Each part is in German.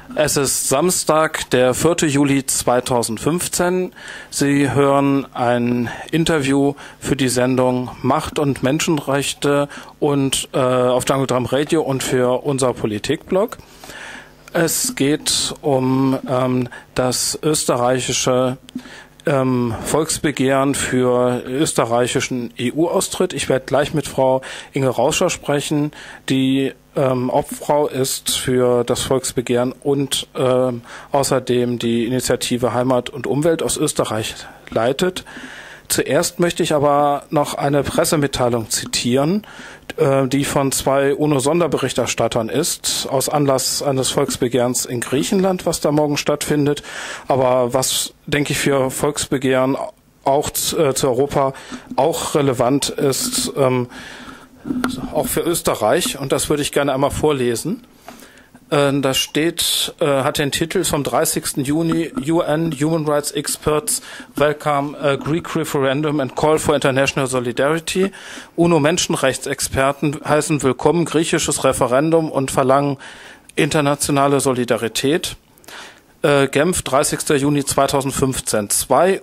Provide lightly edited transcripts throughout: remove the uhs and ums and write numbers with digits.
Es ist Samstag, der 4. Juli 2015. Sie hören ein Interview für die Sendung Macht und Menschenrechte und auf Jungle Drum Radio und für unser Politikblog. Es geht um das österreichische Volksbegehren für österreichischen EU-Austritt. Ich werde gleich mit Frau Inge Rauscher sprechen, die Obfrau ist für das Volksbegehren und außerdem die Initiative Heimat und Umwelt aus Österreich leitet. Zuerst möchte ich aber noch eine Pressemitteilung zitieren, die von 2 UNO-Sonderberichterstattern ist, aus Anlass eines Volksbegehrens in Griechenland, was da morgen stattfindet, aber was, denke ich, für Volksbegehren auch zu Europa auch relevant ist, auch für Österreich, und das würde ich gerne einmal vorlesen. Da steht, hat den Titel vom 30. Juni, UN Human Rights Experts welcome a Greek referendum and call for international solidarity. UNO-Menschenrechtsexperten heißen willkommen griechisches Referendum und verlangen internationale Solidarität. Genf, 30. Juni 2015. 2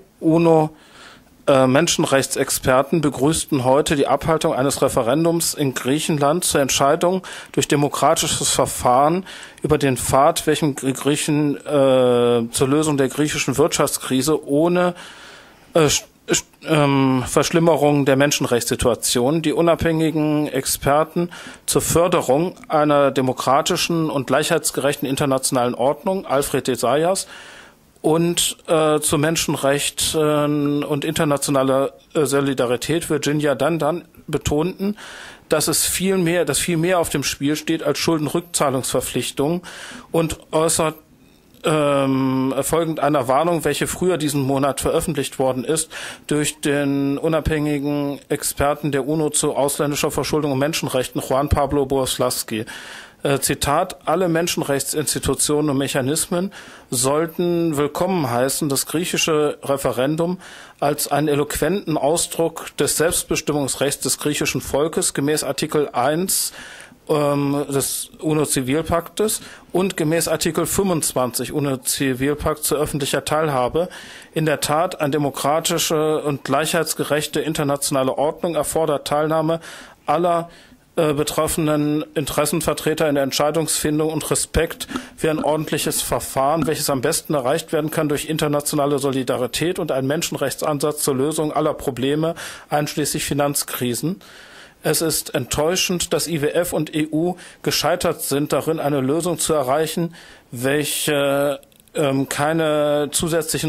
UNO-Menschenrechtsexperten begrüßten heute die Abhaltung eines Referendums in Griechenland zur Entscheidung durch demokratisches Verfahren über den Pfad, welchem Griechen zur Lösung der griechischen Wirtschaftskrise ohne Verschlimmerung der Menschenrechtssituation die unabhängigen Experten zur Förderung einer demokratischen und gleichheitsgerechten internationalen Ordnung, Alfred Desayas, und zu Menschenrechten und internationaler Solidarität, Virginia Dandan, betonten, dass viel mehr auf dem Spiel steht als Schuldenrückzahlungsverpflichtungen, und äußert folgend einer Warnung, welche früher diesen Monat veröffentlicht worden ist, durch den unabhängigen Experten der UNO zu ausländischer Verschuldung und Menschenrechten, Juan Pablo Borislavsky. Zitat: Alle Menschenrechtsinstitutionen und Mechanismen sollten willkommen heißen, das griechische Referendum als einen eloquenten Ausdruck des Selbstbestimmungsrechts des griechischen Volkes gemäß Artikel 1 des UNO-Zivilpaktes und gemäß Artikel 25 UNO-Zivilpakt zu öffentlicher Teilhabe in der Tat eine demokratische und gleichheitsgerechte internationale Ordnung erfordert Teilnahme aller betroffenen Interessenvertreter in der Entscheidungsfindung und Respekt für ein ordentliches Verfahren, welches am besten erreicht werden kann durch internationale Solidarität und einen Menschenrechtsansatz zur Lösung aller Probleme, einschließlich Finanzkrisen. Es ist enttäuschend, dass IWF und EU gescheitert sind darin, eine Lösung zu erreichen, welche keine zusätzlichen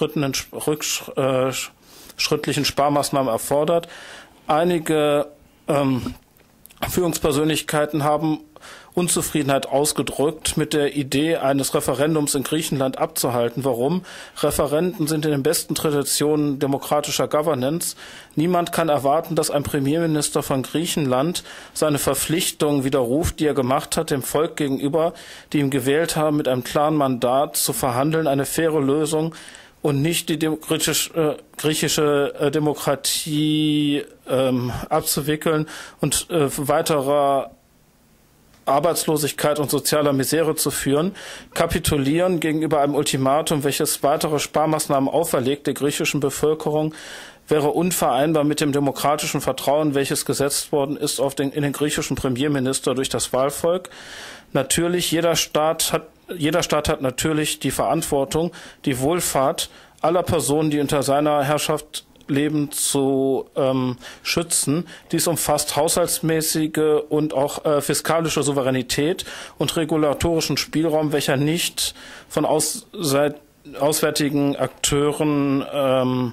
rückschrittlichen Sparmaßnahmen erfordert. Einige Führungspersönlichkeiten haben Unzufriedenheit ausgedrückt mit der Idee eines Referendums in Griechenland abzuhalten. Warum? Referenden sind in den besten Traditionen demokratischer Governance. Niemand kann erwarten, dass ein Premierminister von Griechenland seine Verpflichtungen widerruft, die er gemacht hat, dem Volk gegenüber, die ihn gewählt haben, mit einem klaren Mandat zu verhandeln, eine faire Lösung und nicht die griechische Demokratie abzuwickeln und weiterer Arbeitslosigkeit und sozialer Misere zu führen, kapitulieren gegenüber einem Ultimatum, welches weitere Sparmaßnahmen auferlegt der griechischen Bevölkerung, wäre unvereinbar mit dem demokratischen Vertrauen, welches gesetzt worden ist in den griechischen Premierminister durch das Wahlvolk. Natürlich, jeder Staat hat natürlich die Verantwortung, die Wohlfahrt aller Personen, die unter seiner Herrschaft leben, zu schützen. Dies umfasst haushaltsmäßige und auch fiskalische Souveränität und regulatorischen Spielraum, welcher nicht von auswärtigen Akteuren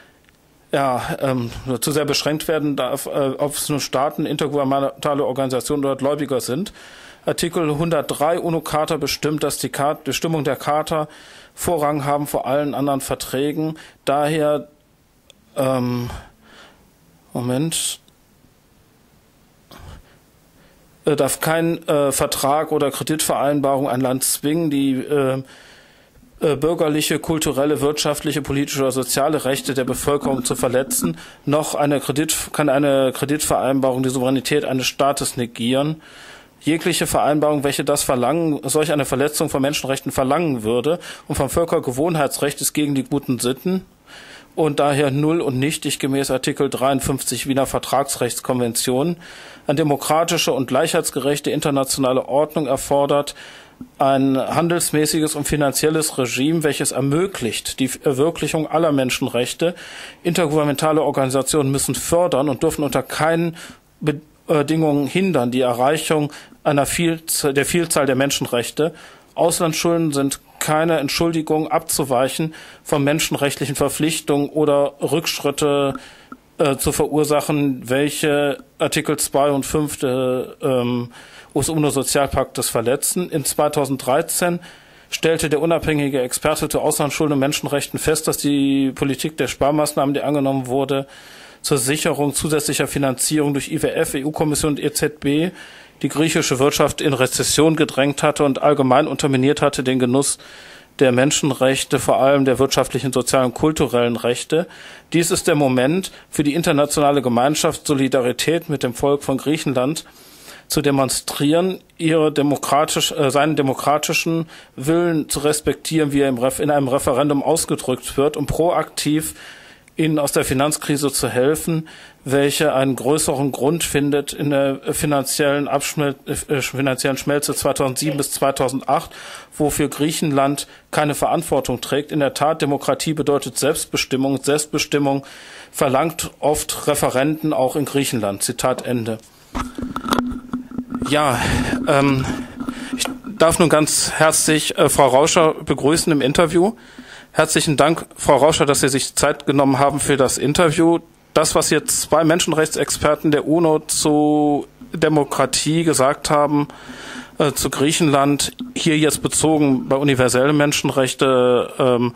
zu sehr beschränkt werden darf, ob es nun Staaten, intergouvernementale Organisationen oder Gläubiger sind. Artikel 103 UNO-Charta bestimmt, dass die Bestimmung der Charta Vorrang haben vor allen anderen Verträgen. Daher darf kein Vertrag oder Kreditvereinbarung ein Land zwingen, die bürgerliche, kulturelle, wirtschaftliche, politische oder soziale Rechte der Bevölkerung zu verletzen, noch kann eine Kreditvereinbarung die Souveränität eines Staates negieren. jegliche Vereinbarung, welche das verlangen, solch eine Verletzung von Menschenrechten verlangen würde und vom Völkergewohnheitsrecht ist gegen die guten Sitten und daher null und nichtig gemäß Artikel 53 Wiener Vertragsrechtskonvention. Eine demokratische und gleichheitsgerechte internationale Ordnung erfordert ein handelsmäßiges und finanzielles Regime, welches ermöglicht die Verwirklichung aller Menschenrechte. Intergouvernementale Organisationen müssen fördern und dürfen unter keinen Bedingungen hindern die Erreichung der Vielzahl der Menschenrechte. Auslandsschulden sind keine Entschuldigung abzuweichen von menschenrechtlichen Verpflichtungen oder Rückschritte zu verursachen, welche Artikel 2 und 5 des UNO-Sozialpaktes verletzen. In 2013 stellte der unabhängige Experte zu Auslandsschulden und Menschenrechten fest, dass die Politik der Sparmaßnahmen, die angenommen wurde, zur Sicherung zusätzlicher Finanzierung durch IWF, EU-Kommission und EZB die griechische Wirtschaft in Rezession gedrängt hatte und allgemein unterminiert hatte den Genuss der Menschenrechte, vor allem der wirtschaftlichen, sozialen und kulturellen Rechte. Dies ist der Moment für die internationale Gemeinschaft, Solidarität mit dem Volk von Griechenland zu demonstrieren, seinen demokratischen Willen zu respektieren, wie er in einem Referendum ausgedrückt wird, und proaktiv ihnen aus der Finanzkrise zu helfen, welche einen größeren Grund findet in der finanziellen Schmelze 2007 bis 2008, wofür Griechenland keine Verantwortung trägt. In der Tat, Demokratie bedeutet Selbstbestimmung. Selbstbestimmung verlangt oft Referenden auch in Griechenland. Zitat Ende. Ja, ich darf nun ganz herzlich Frau Rauscher begrüßen im Interview. Herzlichen Dank, Frau Rauscher, dass Sie sich Zeit genommen haben für das Interview. Das, was jetzt zwei Menschenrechtsexperten der UNO zu Demokratie gesagt haben, zu Griechenland, hier jetzt bezogen bei universellen Menschenrechte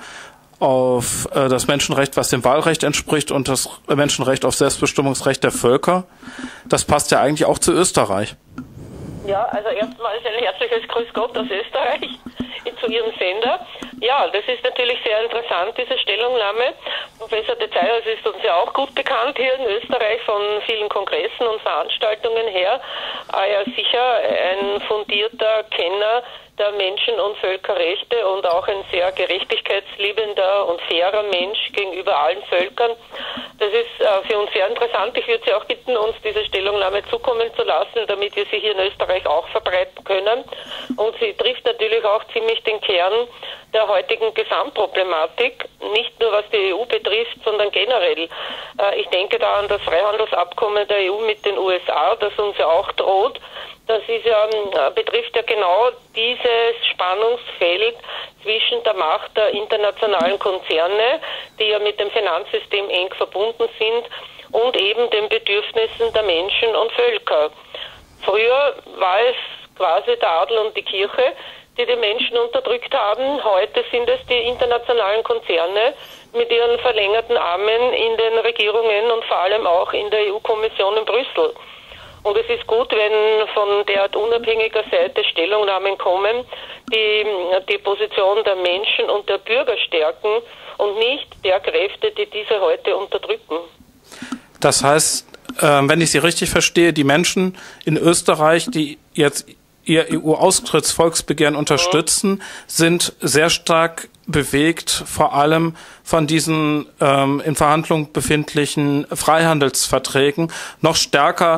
auf das Menschenrecht, was dem Wahlrecht entspricht, und das Menschenrecht auf Selbstbestimmungsrecht der Völker, das passt ja eigentlich auch zu Österreich. Ja, also erstmals ein herzliches Grüß Gott aus Österreich zu Ihrem Sender. Ja, das ist natürlich sehr interessant, diese Stellungnahme. Professor de Zayas ist uns ja auch gut bekannt hier in Österreich von vielen Kongressen und Veranstaltungen her. Er ist sicher ein fundierter Kenner der Menschen- und Völkerrechte und auch ein sehr gerechtigkeitsliebender und fairer Mensch gegenüber allen Völkern. Das ist für uns sehr interessant. Ich würde Sie auch bitten, uns diese Stellungnahme zukommen zu lassen, damit wir sie hier in Österreich auch verbreiten können. Und sie trifft natürlich auch ziemlich den Kern der heutigen Gesamtproblematik, nicht nur was die EU betrifft, sondern generell. Ich denke da an das Freihandelsabkommen der EU mit den USA, das uns ja auch droht. Das ist betrifft ja genau dieses Spannungsfeld zwischen der Macht der internationalen Konzerne, die ja mit dem Finanzsystem eng verbunden sind, und eben den Bedürfnissen der Menschen und Völker. Früher war es quasi der Adel und die Kirche, die die Menschen unterdrückt haben. Heute sind es die internationalen Konzerne mit ihren verlängerten Armen in den Regierungen und vor allem auch in der EU-Kommission in Brüssel. Und es ist gut, wenn von der unabhängiger Seite Stellungnahmen kommen, die die Position der Menschen und der Bürger stärken und nicht der Kräfte, die diese heute unterdrücken. Das heißt, wenn ich Sie richtig verstehe, die Menschen in Österreich, die jetzt ihr EU-Austrittsvolksbegehren unterstützen, sind sehr stark bewegt, vor allem von diesen in Verhandlung befindlichen Freihandelsverträgen, noch stärker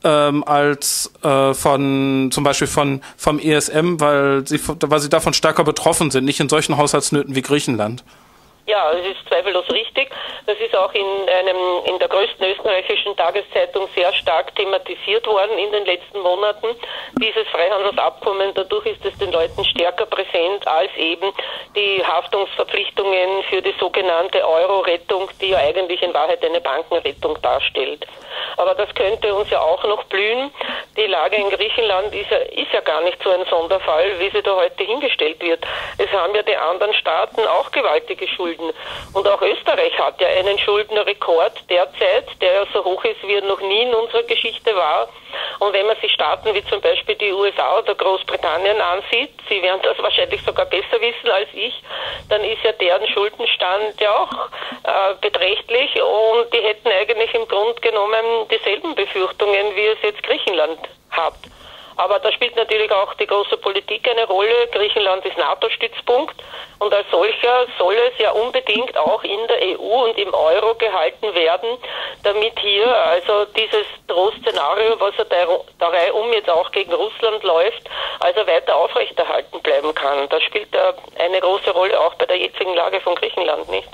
als zum Beispiel vom ESM, weil sie davon stärker betroffen sind, nicht in solchen Haushaltsnöten wie Griechenland. Ja, es ist zweifellos richtig. Das ist auch in der größten österreichischen Tageszeitung sehr stark thematisiert worden in den letzten Monaten. Dieses Freihandelsabkommen, dadurch ist es den Leuten stärker präsent als eben die Haftungsverpflichtungen für die sogenannte Euro-Rettung, die ja eigentlich in Wahrheit eine Bankenrettung darstellt. Aber das könnte uns ja auch noch blühen. Die Lage in Griechenland ist ja gar nicht so ein Sonderfall, wie sie da heute hingestellt wird. Es haben ja die anderen Staaten auch gewaltige Schulden. Und auch Österreich hat ja einen Schuldenrekord derzeit, der ja so hoch ist, wie er noch nie in unserer Geschichte war. Und wenn man sich Staaten wie zum Beispiel die USA oder Großbritannien ansieht, Sie werden das wahrscheinlich sogar besser wissen als ich, dann ist ja deren Schuldenstand ja auch beträchtlich, und die hätten eigentlich im Grunde genommen dieselben Befürchtungen, wie es jetzt Griechenland hat. Aber da spielt natürlich auch die große Politik eine Rolle. Griechenland ist NATO-Stützpunkt und als solcher soll es ja unbedingt auch in der EU und im Euro gehalten werden, damit hier also dieses Drohszenario, was er der Reihe um jetzt auch gegen Russland läuft, also weiter aufrechterhalten bleiben kann. Das spielt eine große Rolle auch bei der jetzigen Lage von Griechenland, nicht?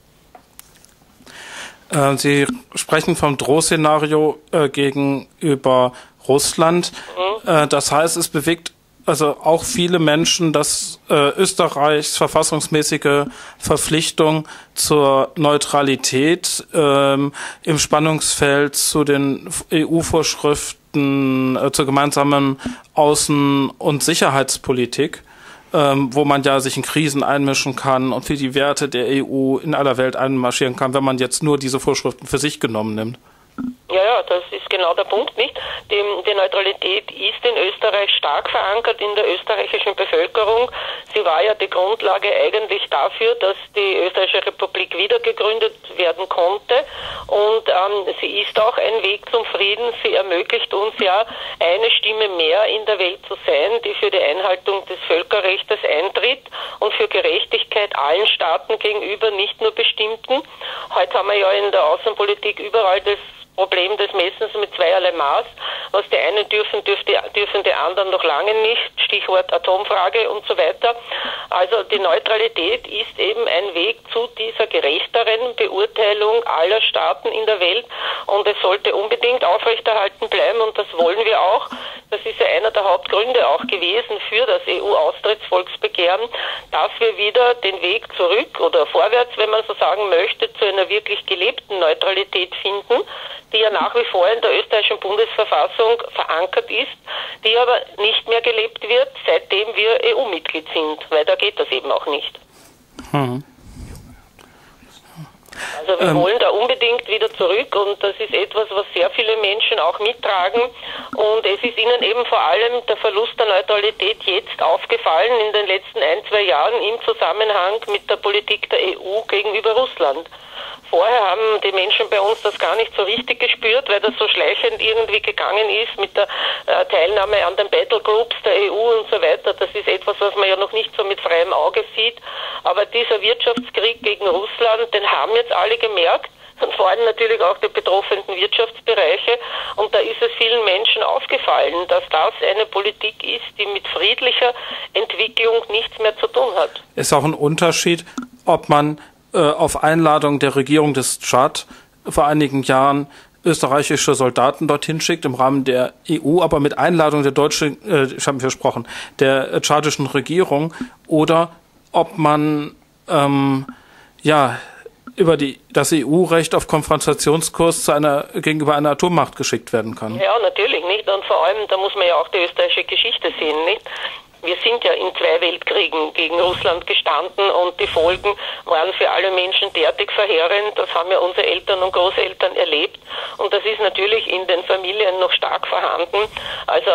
Sie sprechen vom Drohszenario gegenüber Russland. Das heißt, es bewegt also auch viele Menschen, dass Österreichs verfassungsmäßige Verpflichtung zur Neutralität im Spannungsfeld zu den EU-Vorschriften zur gemeinsamen Außen- und Sicherheitspolitik, wo man ja sich in Krisen einmischen kann und für die Werte der EU in aller Welt einmarschieren kann, wenn man jetzt nur diese Vorschriften für sich genommen nimmt. Ja, das ist genau der Punkt, nicht? Die Neutralität ist in Österreich stark verankert in der österreichischen Bevölkerung. Sie war ja die Grundlage eigentlich dafür, dass die Österreichische Republik wiedergegründet werden konnte. Und sie ist auch ein Weg zum Frieden. Sie ermöglicht uns ja, eine Stimme mehr in der Welt zu sein, die für die Einhaltung des Völkerrechts eintritt und für Gerechtigkeit allen Staaten gegenüber, nicht nur bestimmten. Heute haben wir ja in der Außenpolitik überall das Problem des Messens mit zweierlei Maß. Was die einen dürfen die anderen noch lange nicht. Stichwort Atomfrage und so weiter. Also die Neutralität ist eben ein Weg zu dieser gerechteren Beurteilung aller Staaten in der Welt und es sollte unbedingt aufrechterhalten bleiben und das wollen wir auch. Das ist ja einer der Hauptgründe auch gewesen für das EU-Austrittsvolksbegehren, dass wir wieder den Weg zurück oder vorwärts, wenn man so sagen möchte, zu einer wirklich gelebten Neutralität finden, die ja nach wie vor in der österreichischen Bundesverfassung verankert ist, die aber nicht mehr gelebt wird, seitdem wir EU-Mitglied sind, weil da geht das eben auch nicht. Also wir wollen da unbedingt wieder zurück und das ist etwas, was sehr viele Menschen auch mittragen und es ist ihnen eben vor allem der Verlust der Neutralität jetzt aufgefallen in den letzten 1-2 Jahren im Zusammenhang mit der Politik der EU gegenüber Russland. Vorher haben die Menschen bei uns das gar nicht so richtig gespürt, weil das so schleichend irgendwie gegangen ist mit der Teilnahme an den Battlegroups der EU und so weiter. Das ist etwas, was man ja noch nicht so mit freiem Auge sieht. Aber dieser Wirtschaftskrieg gegen Russland, den haben jetzt alle gemerkt. Und vor allem natürlich auch die betroffenen Wirtschaftsbereiche. Und da ist es vielen Menschen aufgefallen, dass das eine Politik ist, die mit friedlicher Entwicklung nichts mehr zu tun hat. Ist auch ein Unterschied, ob man auf Einladung der Regierung des Tschad vor einigen Jahren österreichische Soldaten dorthin schickt im Rahmen der EU, aber mit Einladung der der tschadischen Regierung, oder ob man über das EU-Recht auf Konfrontationskurs gegenüber einer Atommacht geschickt werden kann. Ja, natürlich nicht. Und vor allem, da muss man ja auch die österreichische Geschichte sehen, nicht? Wir sind ja in 2 Weltkriegen gegen Russland gestanden und die Folgen waren für alle Menschen derartig verheerend. Das haben ja unsere Eltern und Großeltern erlebt und das ist natürlich in den Familien noch stark vorhanden. Also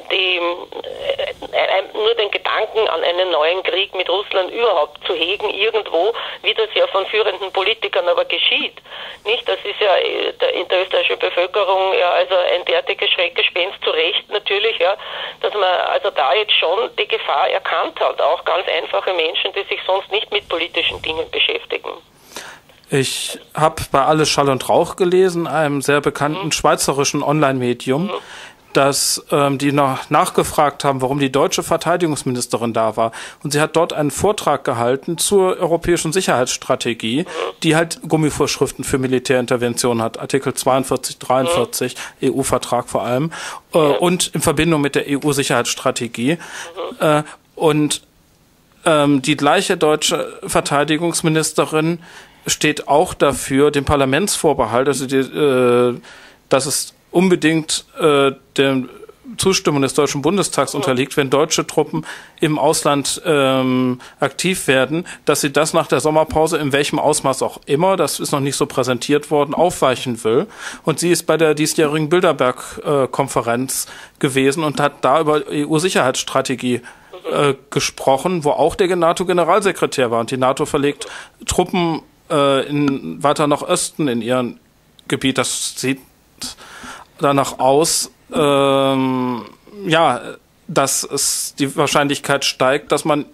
nur den Gedanken an einen neuen Krieg mit Russland überhaupt zu hegen irgendwo, wie das ja von führenden Politikern aber geschieht. Nicht? Das ist ja in der österreichischen Bevölkerung ja also ein derartiges Schreckgespenst, zu Recht natürlich, ja, dass man also da jetzt schon die Gefahr erkannt hat, auch ganz einfache Menschen, die sich sonst nicht mit politischen Dingen beschäftigen. Ich habe bei Alles Schall und Rauch gelesen, einem sehr bekannten schweizerischen Online-Medium, dass die nachgefragt haben, warum die deutsche Verteidigungsministerin da war. Und sie hat dort einen Vortrag gehalten zur europäischen Sicherheitsstrategie, die halt Gummivorschriften für Militärintervention hat, Artikel 42, 43, EU-Vertrag vor allem, und in Verbindung mit der EU-Sicherheitsstrategie. Und die gleiche deutsche Verteidigungsministerin steht auch dafür, den Parlamentsvorbehalt, also dass es unbedingt der Zustimmung des Deutschen Bundestags unterliegt, wenn deutsche Truppen im Ausland aktiv werden, dass sie das nach der Sommerpause, in welchem Ausmaß auch immer, das ist noch nicht so präsentiert worden, aufweichen will. Und sie ist bei der diesjährigen Bilderberg-Konferenz gewesen und hat da über EU-Sicherheitsstrategie gesprochen, wo auch der NATO-Generalsekretär war. Und die NATO verlegt Truppen weiter nach Osten in ihrem Gebiet. Das sieht danach aus, dass es die Wahrscheinlichkeit steigt, dass man,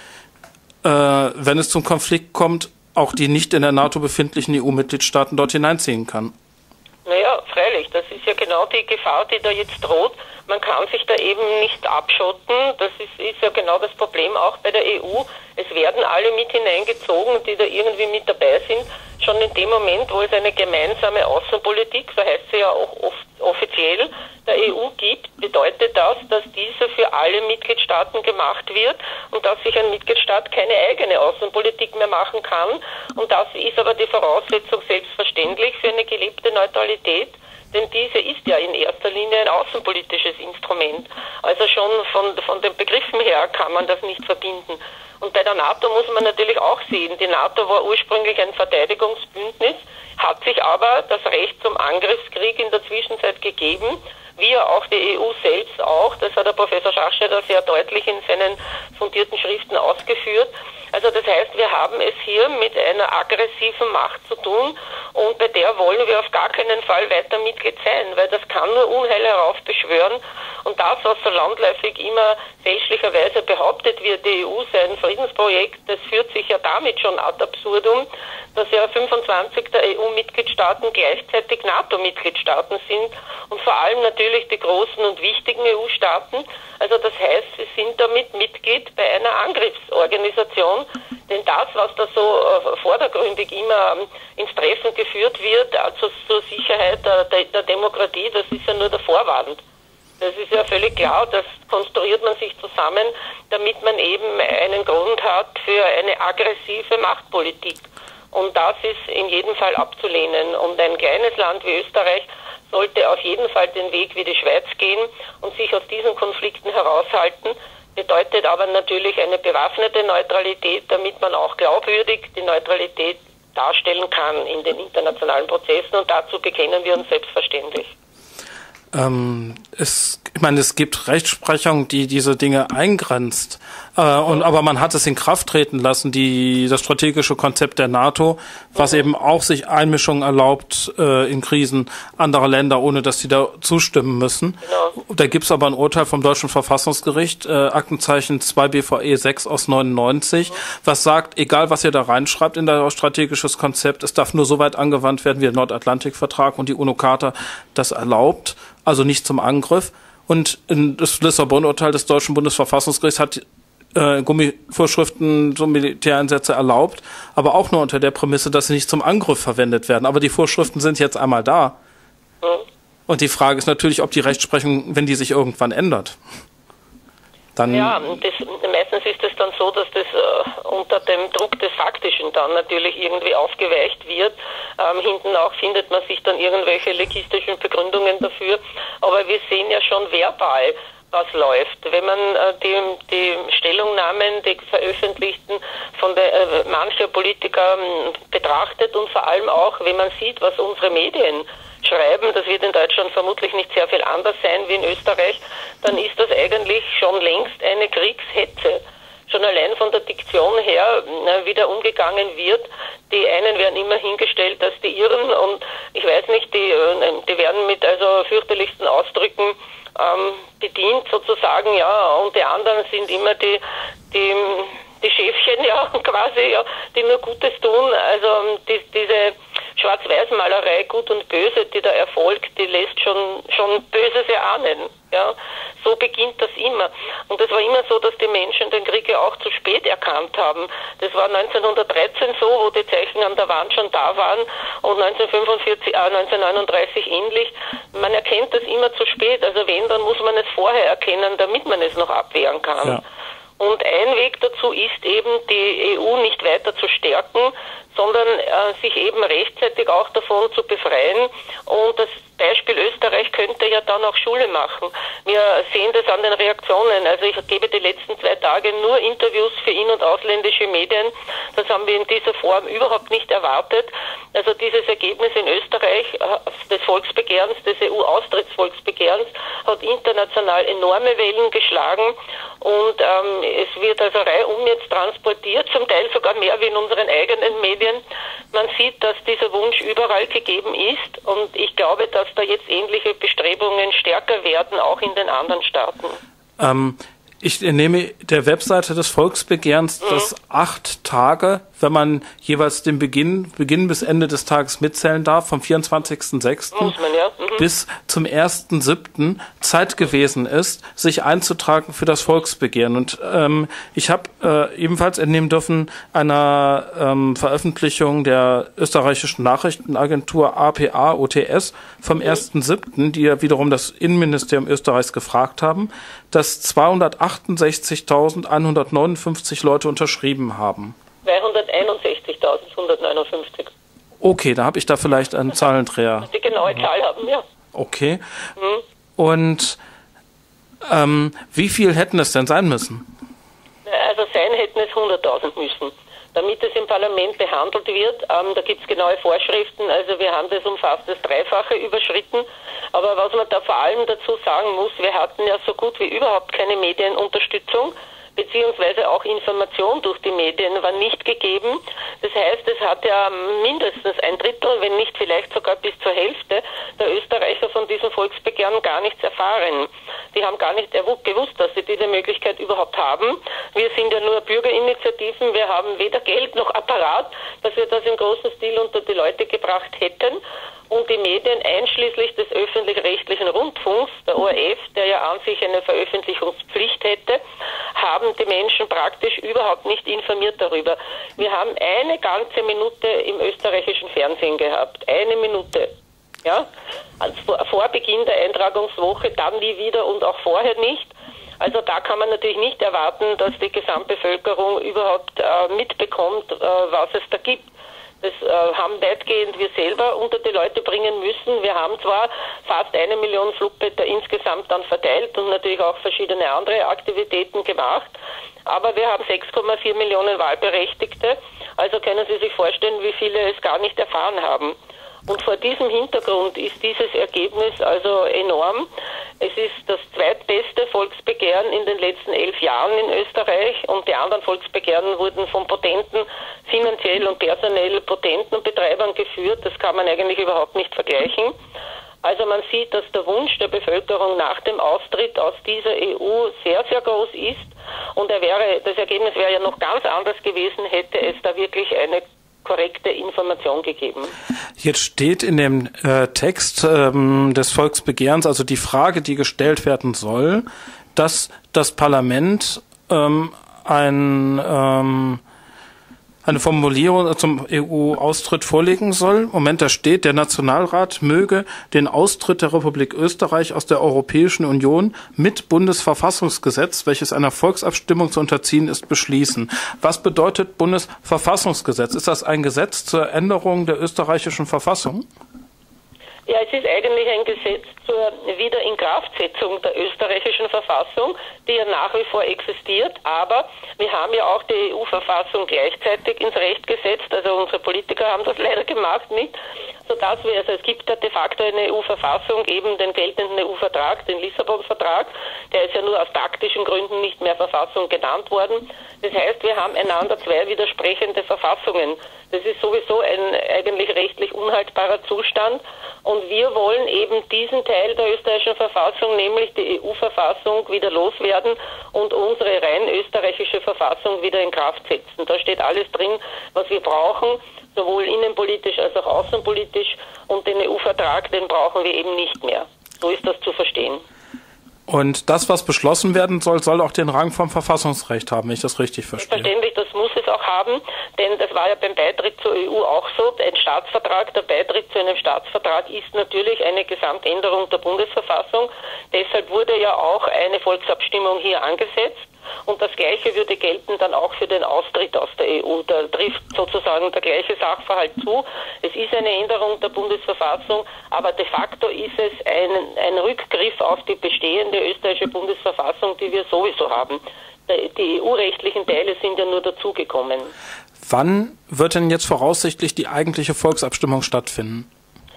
wenn es zum Konflikt kommt, auch die nicht in der NATO befindlichen EU-Mitgliedstaaten dort hineinziehen kann. Naja, freilich, das ist ja genau die Gefahr, die da jetzt droht. Man kann sich da eben nicht abschotten. Das ist ja genau das Problem auch bei der EU. Es werden alle mit hineingezogen, die da irgendwie mit dabei sind. Schon in dem Moment, wo es eine gemeinsame Außenpolitik, so heißt sie ja auch oft offiziell, der EU gibt, bedeutet das, dass diese für alle Mitgliedstaaten gemacht wird und dass sich ein Mitgliedstaat keine eigene Außenpolitik mehr machen kann. Und das ist aber die Voraussetzung selbstverständlich für eine gelebte Neutralität. Denn diese ist ja in erster Linie ein außenpolitisches Instrument. Also schon von den Begriffen her kann man das nicht verbinden. Und bei der NATO muss man natürlich auch sehen, die NATO war ursprünglich ein Verteidigungsbündnis, hat sich aber das Recht zum Angriffskrieg in der Zwischenzeit gegeben, wie ja auch die EU selbst auch. Das hat der Professor Schachscheder sehr deutlich in seinen fundierten Schriften ausgeführt. Also das heißt, wir haben es hier mit einer aggressiven Macht zu tun und bei der wollen wir auf gar keinen Fall weiter Mitglied sein, weil das kann nur Unheil heraufbeschwören. Und das, was so landläufig immer fälschlicherweise behauptet wird, die EU sei ein Friedensprojekt, das führt sich ja damit schon ad absurdum, dass ja 25 der EU-Mitgliedstaaten gleichzeitig NATO-Mitgliedstaaten sind und vor allem natürlich die großen und wichtigen EU-Staaten. Also das heißt, sie sind damit Mitglied bei einer Angriffsorganisation, denn das, was da so vordergründig immer ins Treffen geführt wird, also zur Sicherheit der Demokratie, das ist ja nur der Vorwand. Das ist ja völlig klar, das konstruiert man sich zusammen, damit man eben einen Grund hat für eine aggressive Machtpolitik. Und das ist in jedem Fall abzulehnen. Und ein kleines Land wie Österreich sollte auf jeden Fall den Weg wie die Schweiz gehen und sich aus diesen Konflikten heraushalten. Bedeutet aber natürlich eine bewaffnete Neutralität, damit man auch glaubwürdig die Neutralität darstellen kann in den internationalen Prozessen. Und dazu bekennen wir uns selbstverständlich. Es gibt Rechtsprechung, die diese Dinge eingrenzt, aber man hat es in Kraft treten lassen, das strategische Konzept der NATO, was eben auch sich Einmischungen erlaubt in Krisen anderer Länder, ohne dass sie da zustimmen müssen. Genau. Da gibt's aber ein Urteil vom Deutschen Verfassungsgericht, Aktenzeichen 2 BVE 6 aus 99, was sagt, egal was ihr da reinschreibt in das strategisches Konzept, es darf nur so weit angewandt werden, wie der Nordatlantikvertrag und die UNO-Charta das erlaubt. Also nicht zum Angriff. Und das Lissabon-Urteil des Deutschen Bundesverfassungsgerichts hat Gummivorschriften, so Militäreinsätze erlaubt, aber auch nur unter der Prämisse, dass sie nicht zum Angriff verwendet werden. Aber die Vorschriften sind jetzt einmal da. Und die Frage ist natürlich, ob die Rechtsprechung, wenn die sich irgendwann ändert, dann... Ja, meistens ist es dann so, dass das unter dem Druck des Faktischen dann natürlich irgendwie aufgeweicht wird. Hinten auch findet man sich dann irgendwelche legistischen Begründungen dafür. Aber wir sehen ja schon verbal, was läuft. Wenn man die Stellungnahmen, die veröffentlichten von mancher Politiker betrachtet und vor allem auch, wenn man sieht, was unsere Medien schreiben, das wird in Deutschland vermutlich nicht sehr viel anders sein wie in Österreich, dann ist das eigentlich schon längst eine Kriegshetze. Schon allein von der Diktion her, wie da umgegangen wird. Die einen werden immer hingestellt als die Irren und ich weiß nicht, die werden mit also fürchterlichsten Ausdrücken bedient sozusagen, ja, und die anderen sind immer die Schäfchen, ja, quasi, ja, die nur Gutes tun. Also diese Schwarz-Weiß-Malerei, Gut und Böse, die da erfolgt, die lässt schon Böses erahnen. Ja, so beginnt das immer. Und es war immer so, dass die Menschen den Krieg ja auch zu spät erkannt haben. Das war 1913 so, wo die Zeichen an der Wand schon da waren und 1939 ähnlich. Man erkennt das immer zu spät. Also wenn, dann muss man es vorher erkennen, damit man es noch abwehren kann. Ja. Und ein Weg dazu ist eben, die EU nicht weiter zu stärken, sondern sich eben rechtzeitig auch davon zu befreien. Und das Beispiel Österreich könnte ja dann auch Schule machen. Wir sehen das an den Reaktionen. Also ich gebe die letzten 2 Tage nur Interviews für in- und ausländische Medien. Das haben wir in dieser Form überhaupt nicht erwartet. Also dieses Ergebnis in Österreich des Volksbegehrens, des EU-Austrittsvolksbegehrens, hat international enorme Wellen geschlagen. Und es wird also reihum jetzt transportiert, zum Teil sogar mehr wie in unseren eigenen Medien. Man sieht, dass dieser Wunsch überall gegeben ist und ich glaube, dass da jetzt ähnliche Bestrebungen stärker werden, auch in den anderen Staaten? Ich nehme der Webseite des Volksbegehrens, dass 8 Tage, wenn man jeweils den Beginn bis Ende des Tages mitzählen darf, vom 24.06. bis zum 1.07. Zeit gewesen ist, sich einzutragen für das Volksbegehren. Und ich habe ebenfalls entnehmen dürfen einer Veröffentlichung der österreichischen Nachrichtenagentur APA-OTS vom 1.07., die ja wiederum das Innenministerium Österreichs gefragt haben, dass 268.159 Leute unterschrieben haben. 261.159. Okay, da habe ich da vielleicht einen Zahlendreher. Die genaue Zahl haben, ja. Okay. Und wie viel hätten es denn sein müssen? Also sein hätten es 100.000 müssen. Damit es im Parlament behandelt wird, da gibt es genaue Vorschriften, also wir haben das um fast das Dreifache überschritten. Aber was man da vor allem dazu sagen muss, wir hatten ja so gut wie überhaupt keine Medienunterstützung, beziehungsweise auch Information durch die Medien war nicht gegeben. Das heißt, es hat ja mindestens ein Drittel, wenn nicht vielleicht sogar bis zur Hälfte der Österreicher von diesem Volksbegehren gar nichts erfahren. Die haben gar nicht gewusst, dass sie diese Möglichkeit überhaupt haben. Wir sind ja nur Bürgerinitiativen, wir haben weder Geld noch Apparat, dass wir das im großen Stil unter die Leute gebracht hätten. Und die Medien, einschließlich des öffentlich-rechtlichen Rundfunks, der ORF, der ja an sich eine Veröffentlichungspflicht hätte, haben die Menschen praktisch überhaupt nicht informiert darüber. Wir haben eine ganze Minute im österreichischen Fernsehen gehabt. Eine Minute. Ja? Also vor Beginn der Eintragungswoche, dann nie wieder und auch vorher nicht. Also da kann man natürlich nicht erwarten, dass die Gesamtbevölkerung überhaupt mitbekommt, was es da gibt. Das haben weitgehend wir selber unter die Leute bringen müssen. Wir haben zwar fast 1 Million Flugblätter insgesamt dann verteilt und natürlich auch verschiedene andere Aktivitäten gemacht, aber wir haben 6,4 Millionen Wahlberechtigte. Also können Sie sich vorstellen, wie viele es gar nicht erfahren haben. Und vor diesem Hintergrund ist dieses Ergebnis also enorm. Es ist das zweitbeste Volksbegehren in den letzten 11 Jahren in Österreich und die anderen Volksbegehren wurden von potenten, finanziell und personell potenten Betreibern geführt. Das kann man eigentlich überhaupt nicht vergleichen. Also man sieht, dass der Wunsch der Bevölkerung nach dem Austritt aus dieser EU sehr, sehr groß ist und das Ergebnis wäre ja noch ganz anders gewesen, hätte es da wirklich eine korrekte Information gegeben. Jetzt steht in dem Text des Volksbegehrens, also die Frage, die gestellt werden soll, dass das Parlament eine Formulierung zum EU-Austritt vorlegen soll. Moment, da steht, der Nationalrat möge den Austritt der Republik Österreich aus der Europäischen Union mit Bundesverfassungsgesetz, welches einer Volksabstimmung zu unterziehen ist, beschließen. Was bedeutet Bundesverfassungsgesetz? Ist das ein Gesetz zur Änderung der österreichischen Verfassung? Ja, es ist eigentlich ein Gesetz zur Wiederinkraftsetzung der österreichischen Verfassung, die ja nach wie vor existiert, aber wir haben ja auch die EU-Verfassung gleichzeitig ins Recht gesetzt, also unsere Politiker haben das leider gemacht nicht, sodass es gibt ja de facto eine EU-Verfassung, eben den geltenden EU-Vertrag, den Lissabon-Vertrag, der ist ja nur aus taktischen Gründen nicht mehr Verfassung genannt worden. Das heißt, wir haben einander zwei widersprechende Verfassungen. Das ist sowieso ein eigentlich rechtlich unhaltbarer Zustand und wir wollen eben diesen Teil der österreichischen Verfassung, nämlich die EU-Verfassung, wieder loswerden und unsere rein österreichische Verfassung wieder in Kraft setzen. Da steht alles drin, was wir brauchen, sowohl innenpolitisch als auch außenpolitisch und den EU-Vertrag, den brauchen wir eben nicht mehr. So ist das zu verstehen. Und das, was beschlossen werden soll, soll auch den Rang vom Verfassungsrecht haben, wenn ich das richtig verstehe. Selbstverständlich, das muss es auch haben, denn das war ja beim Beitritt zur EU auch so. Ein Staatsvertrag, der Beitritt zu einem Staatsvertrag ist natürlich eine Gesamtänderung der Bundesverfassung. Deshalb wurde ja auch eine Volksabstimmung hier angesetzt. Und das Gleiche würde gelten dann auch für den Austritt aus der EU. Da trifft sozusagen der gleiche Sachverhalt zu. Es ist eine Änderung der Bundesverfassung, aber de facto ist es ein Rückgriff auf die bestehende österreichische Bundesverfassung, die wir sowieso haben. Die EU-rechtlichen Teile sind ja nur dazugekommen. Wann wird denn jetzt voraussichtlich die eigentliche Volksabstimmung stattfinden? Ja, das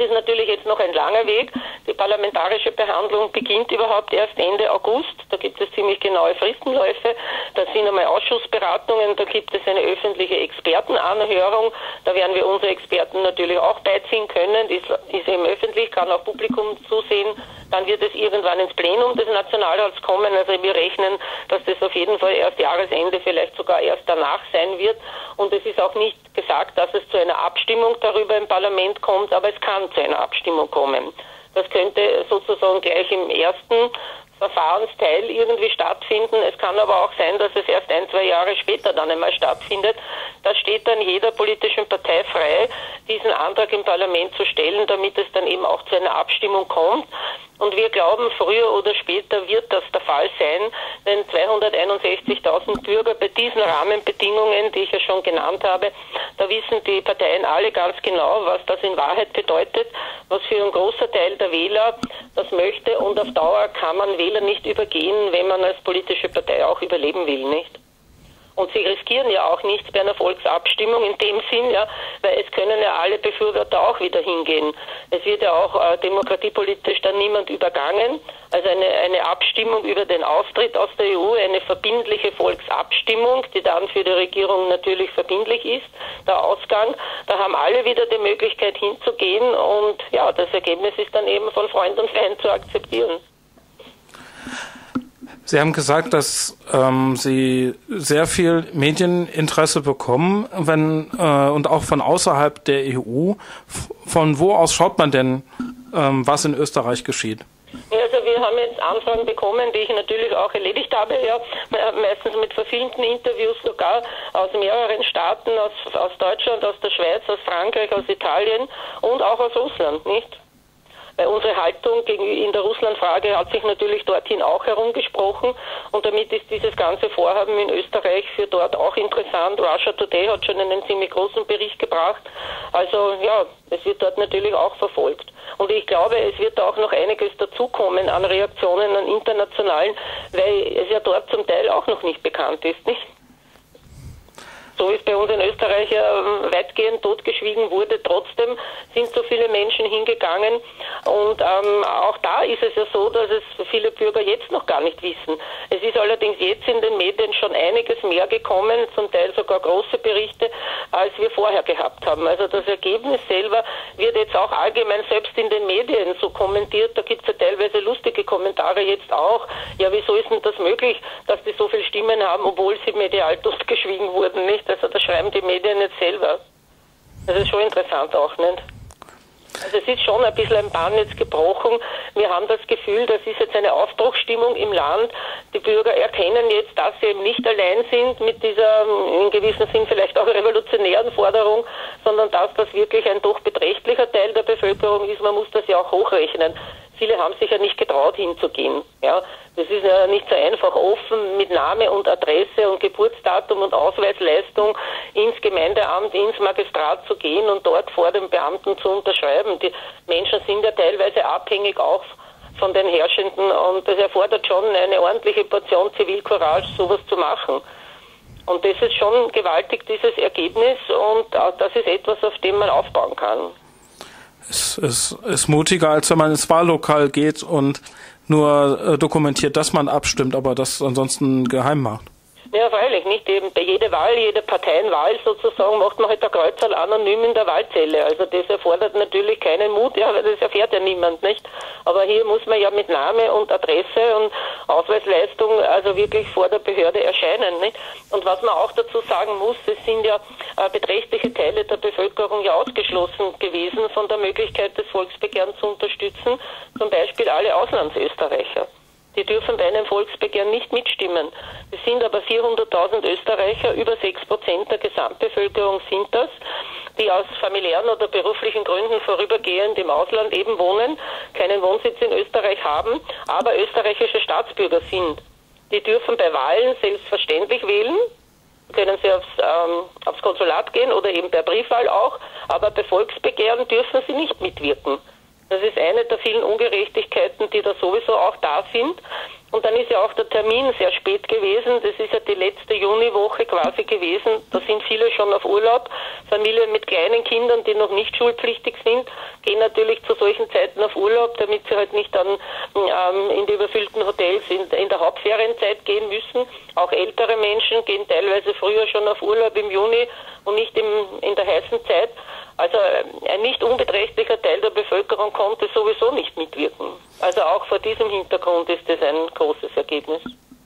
ist natürlich jetzt noch ein langer Weg. Die parlamentarische Behandlung beginnt überhaupt erst Ende August. Da gibt es ziemlich genaue Fristenläufe. Da sind einmal Ausschussberatungen, da gibt es eine öffentliche Expertenanhörung. Da werden wir unsere Experten natürlich auch beiziehen können. Die ist eben öffentlich, kann auch Publikum zusehen. Dann wird es irgendwann ins Plenum des Nationalrats kommen. Also wir rechnen, dass das auf jeden Fall erst Jahresende, vielleicht sogar erst danach sein wird. Und es ist auch nicht gesagt, dass es zu einer Abstimmung darüber im Parlament kommt, aber es kann zu einer Abstimmung kommen. Das könnte sozusagen gleich im ersten Verfahrensteil irgendwie stattfinden. Es kann aber auch sein, dass es erst 1-2 Jahre später dann einmal stattfindet. Da steht dann jeder politischen Partei frei, diesen Antrag im Parlament zu stellen, damit es dann eben auch zu einer Abstimmung kommt. Und wir glauben, früher oder später wird das der Fall sein, denn 261.000 Bürger bei diesen Rahmenbedingungen, die ich ja schon genannt habe, da wissen die Parteien alle ganz genau, was das in Wahrheit bedeutet, was für ein großer Teil der Wähler das möchte, und auf Dauer kann man Wähler nicht übergehen, wenn man als politische Partei auch überleben will, nicht? Und sie riskieren ja auch nichts bei einer Volksabstimmung in dem Sinn, ja, weil es können ja alle Befürworter auch wieder hingehen. Es wird ja auch demokratiepolitisch dann niemand übergangen. Also eine Abstimmung über den Austritt aus der EU, eine verbindliche Volksabstimmung, die dann für die Regierung natürlich verbindlich ist, der Ausgang. Da haben alle wieder die Möglichkeit hinzugehen, und ja, das Ergebnis ist dann eben von Freund und Feind zu akzeptieren. Sie haben gesagt, dass Sie sehr viel Medieninteresse bekommen, und auch von außerhalb der EU. Von wo aus schaut man denn, was in Österreich geschieht? Ja, also wir haben jetzt Anfragen bekommen, die ich natürlich auch erledigt habe, ja, meistens mit verfilmten Interviews sogar aus mehreren Staaten, aus Deutschland, aus der Schweiz, aus Frankreich, aus Italien und auch aus Russland, nicht? Weil unsere Haltung in der Russland-Frage hat sich natürlich dorthin auch herumgesprochen, und damit ist dieses ganze Vorhaben in Österreich für dort auch interessant. Russia Today hat schon einen ziemlich großen Bericht gebracht. Also ja, es wird dort natürlich auch verfolgt. Und ich glaube, es wird auch noch einiges dazukommen an Reaktionen, an internationalen, weil es ja dort zum Teil auch noch nicht bekannt ist, nicht? So wie es bei uns in Österreich weitgehend totgeschwiegen wurde, trotzdem sind so viele Menschen hingegangen, und auch da ist es ja so, dass es viele Bürger jetzt noch gar nicht wissen. Es ist allerdings jetzt in den Medien schon einiges mehr gekommen, zum Teil sogar große Berichte, als wir vorher gehabt haben. Also das Ergebnis selber wird jetzt auch allgemein selbst in den Medien so kommentiert. Da gibt es ja teilweise lustige Kommentare jetzt auch. Ja, wieso ist denn das möglich, dass die so viele Stimmen haben, obwohl sie medial totgeschwiegen wurden, nicht? Also das schreiben die Medien nicht selber. Das ist schon interessant auch, nicht? Also es ist schon ein bisschen ein Bann jetzt gebrochen. Wir haben das Gefühl, das ist jetzt eine Aufbruchsstimmung im Land. Die Bürger erkennen jetzt, dass sie eben nicht allein sind mit dieser in gewissem Sinn vielleicht auch revolutionären Forderung, sondern dass das wirklich ein doch beträchtlicher Teil der Bevölkerung ist. Man muss das ja auch hochrechnen. Viele haben sich ja nicht getraut hinzugehen. Ja, das ist ja nicht so einfach, offen mit Name und Adresse und Geburtsdatum und Ausweisleistung ins Gemeindeamt, ins Magistrat zu gehen und dort vor den Beamten zu unterschreiben. Die Menschen sind ja teilweise abhängig auch von den Herrschenden, und das erfordert schon eine ordentliche Portion Zivilcourage, sowas zu machen. Und das ist schon gewaltig, dieses Ergebnis, und das ist etwas, auf dem man aufbauen kann. Es ist mutiger, als wenn man ins Wahllokal geht und nur dokumentiert, dass man abstimmt, aber das ansonsten geheim macht. Ja, freilich, nicht eben. Bei jeder Wahl, jede Parteienwahl sozusagen, macht man halt ein Kreuzerl anonym in der Wahlzelle. Also das erfordert natürlich keinen Mut, ja, weil das erfährt ja niemand, nicht? Aber hier muss man ja mit Name und Adresse und Ausweisleistung also wirklich vor der Behörde erscheinen, nicht? Und was man auch dazu sagen muss, es sind ja beträchtliche Teile der Bevölkerung ja ausgeschlossen gewesen von der Möglichkeit des Volksbegehrens zu unterstützen, zum Beispiel alle Auslandsösterreicher. Die dürfen bei einem Volksbegehren nicht mitstimmen. Es sind aber 400.000 Österreicher, über 6% der Gesamtbevölkerung sind das, die aus familiären oder beruflichen Gründen vorübergehend im Ausland eben wohnen, keinen Wohnsitz in Österreich haben, aber österreichische Staatsbürger sind. Die dürfen bei Wahlen selbstverständlich wählen, können sie aufs Konsulat gehen oder eben per Briefwahl auch, aber bei Volksbegehren dürfen sie nicht mitwirken. Das ist eine der vielen Ungerechtigkeiten, die da sowieso auch da sind. Und dann ist ja auch der Termin sehr spät gewesen. Das ist ja die letzte Juniwoche quasi gewesen. Da sind viele schon auf Urlaub. Familien mit kleinen Kindern, die noch nicht schulpflichtig sind, gehen natürlich zu solchen Zeiten auf Urlaub, damit sie halt nicht dann in die überfüllten Hotels in der Hauptferienzeit gehen müssen. Auch ältere Menschen gehen teilweise früher schon auf Urlaub im Juni und nicht in der heißen Zeit. Also ein nicht unbeträchtlicher Teil der Bevölkerung konnte sowieso nicht mitwirken. Also auch vor diesem Hintergrund ist das ein großes Ergebnis.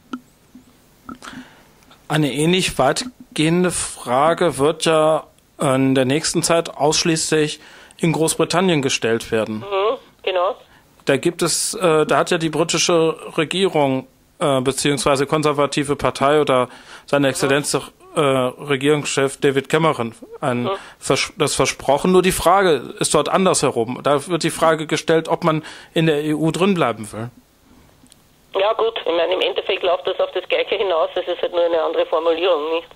Eine ähnlich weitgehende Frage wird ja in der nächsten Zeit ausschließlich in Großbritannien gestellt werden. Genau. Da hat ja die britische Regierung beziehungsweise konservative Partei oder seine Exzellenz Regierungschef David Cameron das versprochen. Nur die Frage ist dort andersherum. Da wird die Frage gestellt, ob man in der EU drin bleiben will. Ja gut, ich meine, im Endeffekt läuft das auf das Gleiche hinaus. Es ist halt nur eine andere Formulierung, nicht?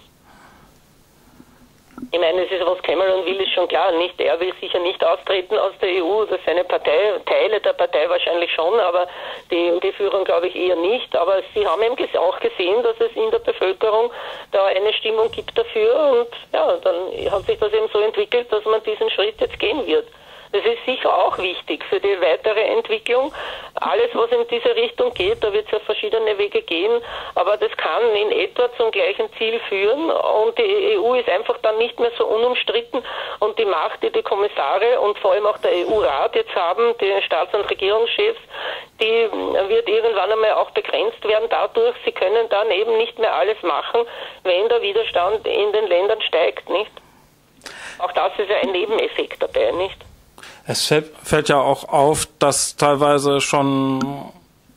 Ich meine, es ist, was Cameron will, ist schon klar, nicht? Er will sicher nicht austreten aus der EU, das seine Partei, Teile der Partei wahrscheinlich schon, aber die Führung glaube ich eher nicht. Aber sie haben eben auch gesehen, dass es in der Bevölkerung da eine Stimmung gibt dafür und ja, dann hat sich das eben so entwickelt, dass man diesen Schritt jetzt gehen wird. Das ist sicher auch wichtig für die weitere Entwicklung. Alles, was in diese Richtung geht, da wird es ja verschiedene Wege gehen, aber das kann in etwa zum gleichen Ziel führen und die EU ist einfach dann nicht mehr so unumstritten und die Macht, die die Kommissare und vor allem auch der EU-Rat jetzt haben, die Staats- und Regierungschefs, die wird irgendwann einmal auch begrenzt werden dadurch, sie können dann eben nicht mehr alles machen, wenn der Widerstand in den Ländern steigt, nicht? Auch das ist ja ein Nebeneffekt dabei, nicht? Es fällt ja auch auf, dass teilweise schon,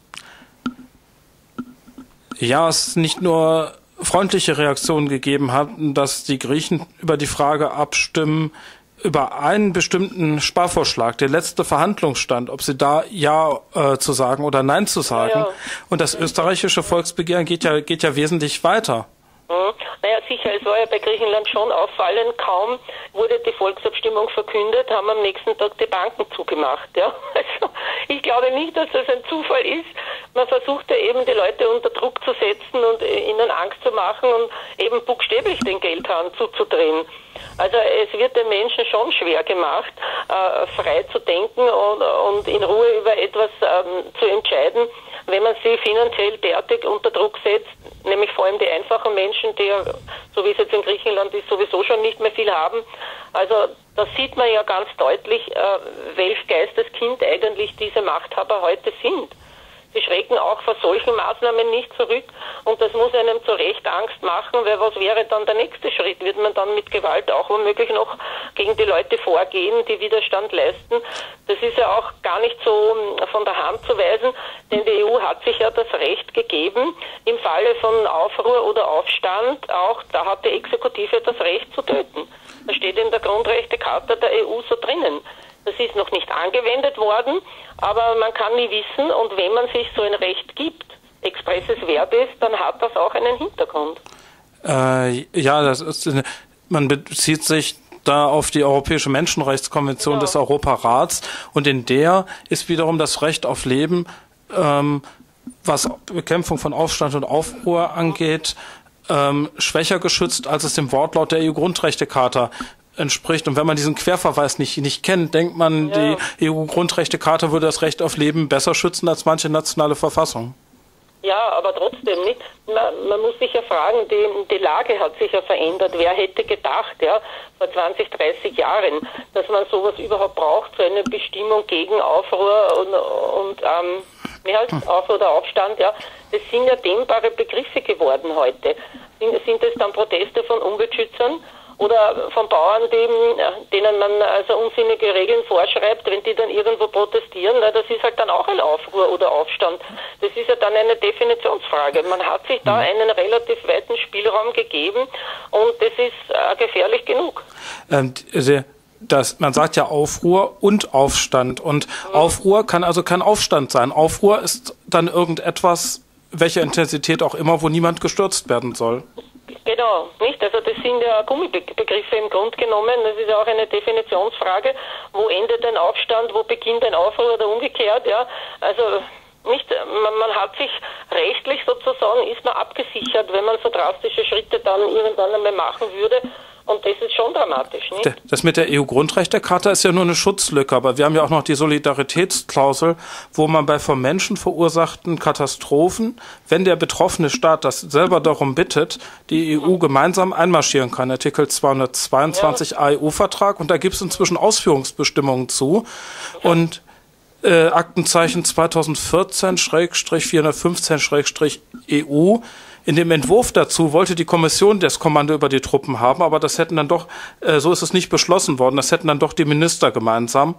ja, es nicht nur freundliche Reaktionen gegeben hat, dass die Griechen über die Frage abstimmen, über einen bestimmten Sparvorschlag, der letzte Verhandlungsstand, ob sie da Ja zu sagen oder Nein zu sagen. Ja. Und das österreichische Volksbegehren geht ja wesentlich weiter. Naja, sicher, es war ja bei Griechenland schon auffallend, kaum wurde die Volksabstimmung verkündet, haben am nächsten Tag die Banken zugemacht. Ja? Also ich glaube nicht, dass das ein Zufall ist. Man versucht ja eben die Leute unter Druck zu setzen und ihnen Angst zu machen und eben buchstäblich den Geldhahn zuzudrehen. Also es wird den Menschen schon schwer gemacht, frei zu denken und in Ruhe über etwas zu entscheiden, wenn man sie finanziell derartig unter Druck setzt, nämlich vor allem die einfachen Menschen, die ja, so wie es jetzt in Griechenland ist, sowieso schon nicht mehr viel haben. Also da sieht man ja ganz deutlich, welch Geisteskind eigentlich diese Machthaber heute sind. Sie schrecken auch vor solchen Maßnahmen nicht zurück und das muss einem zu Recht Angst machen, weil was wäre dann der nächste Schritt? Wird man dann mit Gewalt auch womöglich noch gegen die Leute vorgehen, die Widerstand leisten? Das ist ja auch gar nicht so von der Hand zu weisen, denn die EU hat sich ja das Recht gegeben, im Falle von Aufruhr oder Aufstand, auch da hat die Exekutive das Recht zu töten. Das steht in der Grundrechtecharta der EU so drinnen. Das ist noch nicht angewendet worden, aber man kann nie wissen und wenn man sich so ein Recht gibt, expresses Verbis, dann hat das auch einen Hintergrund. Man bezieht sich da auf die Europäische Menschenrechtskonvention des Europarats und in der ist wiederum das Recht auf Leben, was Bekämpfung von Aufstand und Aufruhr angeht, schwächer geschützt, als es dem Wortlaut der EU-Grundrechtecharta entspricht. Und wenn man diesen Querverweis nicht kennt, denkt man, die EU-Grundrechtecharta würde das Recht auf Leben besser schützen als manche nationale Verfassung. Ja, aber trotzdem nicht. Man muss sich ja fragen, die Lage hat sich ja verändert. Wer hätte gedacht, ja, vor 20, 30 Jahren, dass man sowas überhaupt braucht für eine Bestimmung gegen Aufruhr und Aufruhr oder Aufstand, ja. Das sind ja dehnbare Begriffe geworden heute. Sind es dann Proteste von Umweltschützern? Oder von Bauern, denen man also unsinnige Regeln vorschreibt, wenn die dann irgendwo protestieren, das ist halt dann auch ein Aufruhr oder Aufstand. Das ist ja dann eine Definitionsfrage. Man hat sich da einen relativ weiten Spielraum gegeben und das ist gefährlich genug. Man sagt ja Aufruhr und Aufstand und Aufruhr kann also kein Aufstand sein. Aufruhr ist dann irgendetwas, welche Intensität auch immer, wo niemand gestürzt werden soll. Genau, nicht? Also das sind ja Gummibegriffe im Grunde genommen. Das ist ja auch eine Definitionsfrage. Wo endet ein Aufstand, wo beginnt ein Aufruhr oder umgekehrt, ja? Also Nicht, man hat sich rechtlich sozusagen, ist man abgesichert, wenn man so drastische Schritte dann irgendwann einmal machen würde. Und das ist schon dramatisch, nicht? Das mit der EU-Grundrechtecharta ist ja nur eine Schutzlücke, aber wir haben ja auch noch die Solidaritätsklausel, wo man bei von Menschen verursachten Katastrophen, wenn der betroffene Staat das selber darum bittet, die EU gemeinsam einmarschieren kann. Artikel 222 EU-Vertrag, und da gibt es inzwischen Ausführungsbestimmungen zu. Und Aktenzeichen 2014-415-EU. In dem Entwurf dazu wollte die Kommission das Kommando über die Truppen haben, aber das hätten dann doch, so ist es nicht beschlossen worden, das hätten dann doch die Minister gemeinsam.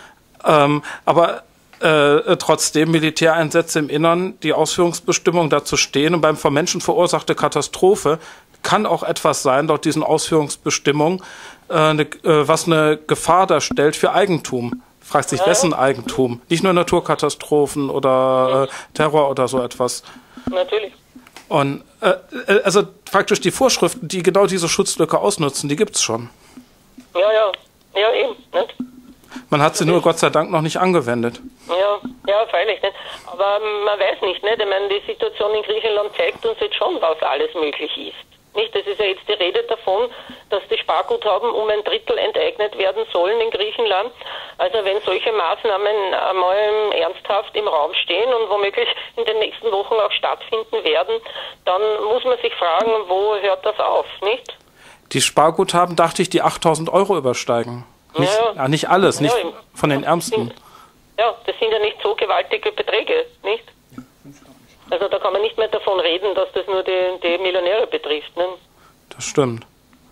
Aber trotzdem Militäreinsätze im Innern, die Ausführungsbestimmungen dazu stehen, und beim von Menschen verursachte Katastrophe kann auch etwas sein, laut diesen Ausführungsbestimmungen, was eine Gefahr darstellt für Eigentum. Fragt sich, wessen Eigentum? Nicht nur Naturkatastrophen oder Terror oder so etwas. Natürlich. Und also praktisch die Vorschriften, die genau diese Schutzlücke ausnutzen, die gibt's schon. Ja, eben. Nicht? Man hat sie nur Gott sei Dank noch nicht angewendet. Ja, freilich nicht. Aber man weiß nicht. Ich meine, die Situation in Griechenland zeigt uns jetzt schon, was alles möglich ist. Nicht? Es ist ja jetzt die Rede davon, dass die Sparguthaben um 1/3 enteignet werden sollen in Griechenland. Also wenn solche Maßnahmen einmal ernsthaft im Raum stehen und womöglich in den nächsten Wochen auch stattfinden werden, dann muss man sich fragen, wo hört das auf, nicht? Die Sparguthaben, dachte ich, die 8.000 € übersteigen. Nicht alles, nicht von den Ärmsten. Das sind ja nicht so gewaltige Beträge, nicht? Also da kann man nicht mehr davon reden, dass das nur die Millionäre betrifft. Ne? Das stimmt.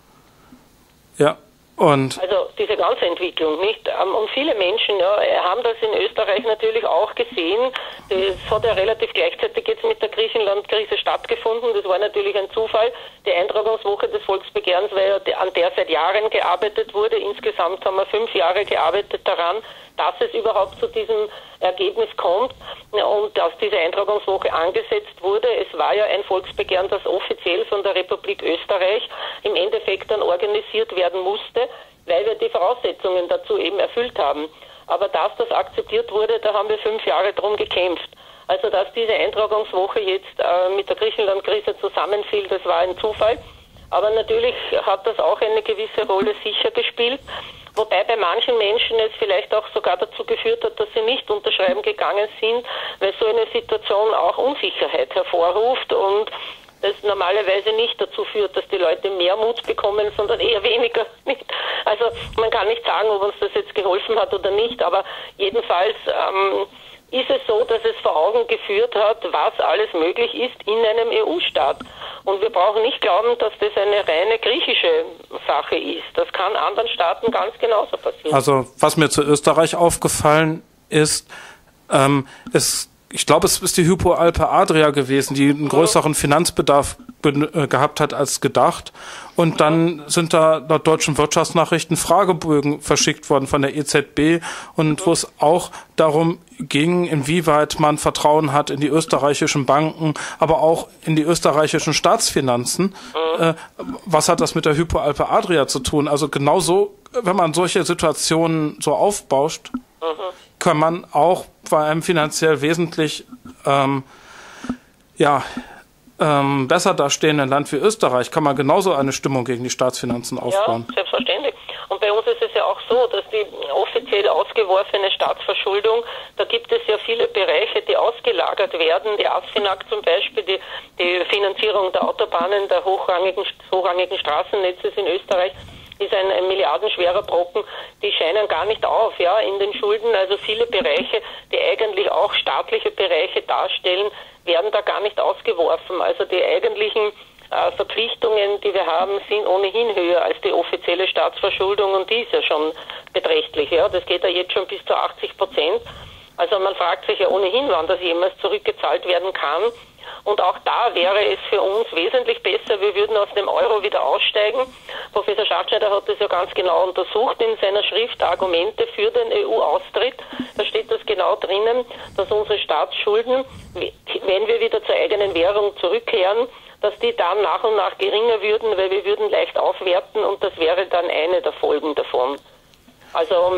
Ja, und... Also diese ganze Entwicklung, nicht? Und viele Menschen haben das in Österreich natürlich auch gesehen. Das hat ja relativ gleichzeitig jetzt mit der Griechenland-Krise stattgefunden. Das war natürlich ein Zufall. Die Eintragungswoche des Volksbegehrens war ja, an der seit Jahren gearbeitet wurde. Insgesamt haben wir 5 Jahre gearbeitet daran, dass es überhaupt zu diesem Ergebnis kommt und dass diese Eintragungswoche angesetzt wurde. Es war ja ein Volksbegehren, das offiziell von der Republik Österreich im Endeffekt dann organisiert werden musste, weil wir die Voraussetzungen dazu eben erfüllt haben. Aber dass das akzeptiert wurde, da haben wir 5 Jahre drum gekämpft. Also dass diese Eintragungswoche jetzt mit der Griechenland-Krise zusammenfiel, das war ein Zufall. Aber natürlich hat das auch eine gewisse Rolle sicher gespielt. Wobei bei manchen Menschen es vielleicht auch sogar dazu geführt hat, dass sie nicht unterschreiben gegangen sind, weil so eine Situation auch Unsicherheit hervorruft und das normalerweise nicht dazu führt, dass die Leute mehr Mut bekommen, sondern eher weniger. Nicht? Also man kann nicht sagen, ob uns das jetzt geholfen hat oder nicht, aber jedenfalls ist es so, dass es vor Augen geführt hat, was alles möglich ist in einem EU-Staat. Und wir brauchen nicht glauben, dass das eine reine griechische Sache ist. Das kann anderen Staaten ganz genauso passieren. Also was mir zu Österreich aufgefallen ist, ich glaube, es ist die Hypo Alpe Adria gewesen, die einen größeren Finanzbedarf gehabt hat als gedacht. Und dann sind da laut deutschen Wirtschaftsnachrichten Fragebögen verschickt worden von der EZB und wo es auch darum ging, inwieweit man Vertrauen hat in die österreichischen Banken, aber auch in die österreichischen Staatsfinanzen. Was hat das mit der Hypo Alpe Adria zu tun? Also genauso, wenn man solche Situationen so aufbauscht, kann man auch bei einem finanziell wesentlich besser dastehenden Land wie Österreich, kann man genauso eine Stimmung gegen die Staatsfinanzen aufbauen. Ja, selbstverständlich. Und bei uns ist es ja auch so, dass die offiziell ausgeworfene Staatsverschuldung, da gibt es ja viele Bereiche, die ausgelagert werden. Die ASFINAG zum Beispiel, die Finanzierung der Autobahnen, der hochrangigen Straßennetzes in Österreich, ist ein milliardenschwerer Brocken, die scheinen gar nicht auf, in den Schulden. Also viele Bereiche, die eigentlich auch staatliche Bereiche darstellen, werden da gar nicht ausgeworfen. Also die eigentlichen Verpflichtungen, die wir haben, sind ohnehin höher als die offizielle Staatsverschuldung und die ist ja schon beträchtlich. Ja. Das geht ja jetzt schon bis zu 80%. Also man fragt sich ja ohnehin, wann das jemals zurückgezahlt werden kann. Und auch da wäre es für uns wesentlich besser, wir würden aus dem Euro wieder aussteigen. Professor Schachtschneider hat das ja ganz genau untersucht in seiner Schrift Argumente für den EU-Austritt. Da steht das genau drinnen, dass unsere Staatsschulden, wenn wir wieder zur eigenen Währung zurückkehren, dass die dann nach und nach geringer würden, weil wir würden leicht aufwerten und das wäre dann eine der Folgen davon. Also